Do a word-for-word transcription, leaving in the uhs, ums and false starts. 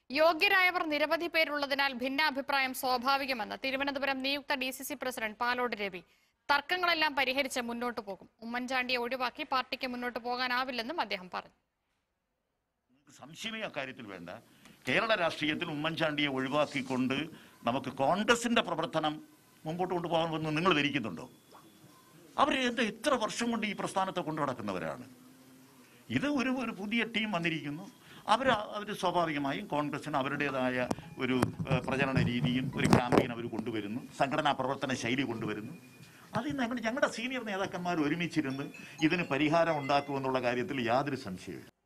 യോഗ്യരായവർ നിരവധി പേരുള്ളതിനാൽ ഭിന്നാഭിപ്രായം സ്വാഭാവികമെന്ന് തിരുവനന്തപുരം നിയുക്ത D C C president Palode Ravi. തർക്കങ്ങളെല്ലാം പരിഹരിച്ച് മുന്നോട്ട് പോകും. ഉമ്മൻചാണ്ടിയെ ഒഴിവാക്കി പാർട്ടിക്ക് മുന്നോട്ട് പോകാനാവില്ലെന്നും അദ്ദേഹം പറഞ്ഞു. സംശയമേ അക്കാര്യത്തിൽ വേണ്ട. കേരള രാഷ്ട്രീയത്തിൽ ഉമ്മൻചാണ്ടിയെ ഒഴിവാക്കിക്കൊണ്ട് നമുക്ക് കോൺഗ്രസിന്റെ പ്രവർത്തനം മുമ്പോട്ട് കൊണ്ടുപോകാമെന്ന് നിങ്ങൾ ധരിക്കുന്നുണ്ടോ? അവർ എന്താ എത്ര വർഷം കൊണ്ട് ഈ പ്രസ്ഥാനത്തെ കൊണ്ടു നടക്കുന്നവരാണ്. ഇത് ഒരു ഒരു പുതിയ ടീം വന്നിരിക്കുന്നു. അവർ അവർ സ്വാഭാവികമായും കോൺഗ്രസിന് അവരുടേതായ ഒരു പ്രചരണ രീതിയും ഒരു ക്യാമ്പയിൻ അവർ കൊണ്ടുവരുന്നു, സംഘടനാ പ്രവർത്തന ശൈലി കൊണ്ടുവരുന്നു. അതിൽ ഞങ്ങൾ ഞങ്ങളുടെ സീനിയർ നേതാക്കന്മാർ ഒരുമിച്ചിരുന്ന് ഇതിന് പരിഹാരം ഉണ്ടാക്കുമെന്നുള്ള കാര്യത്തിൽ യാതൊരു സംശയവും